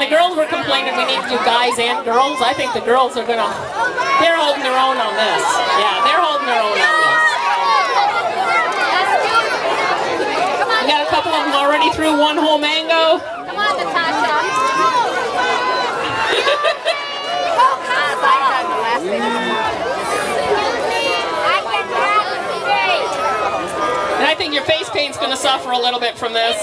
the girls were complaining we need to do guys and girls. I think the girls are gonna, they're holding their own on this. Yeah, they're holding their own on this. We got a couple of them already through one whole mango. Come on, Natasha. And I think your face paint's gonna suffer a little bit from this.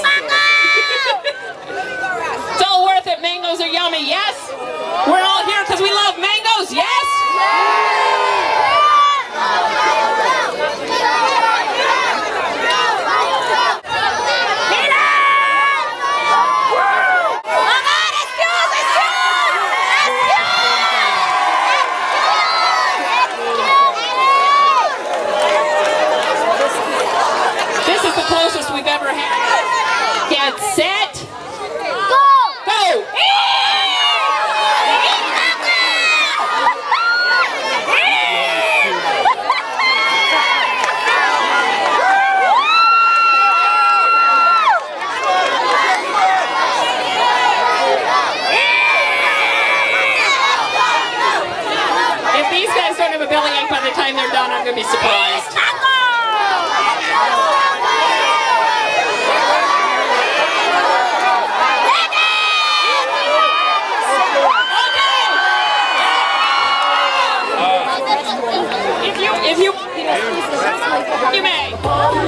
It's all worth it. Mangoes are yummy, yes? We're all here because we love mangoes, yes? This is the closest we've ever had. Get set. Go! Go! If these guys don't have a bellyache by the time they're done, I'm going to be surprised. If you may.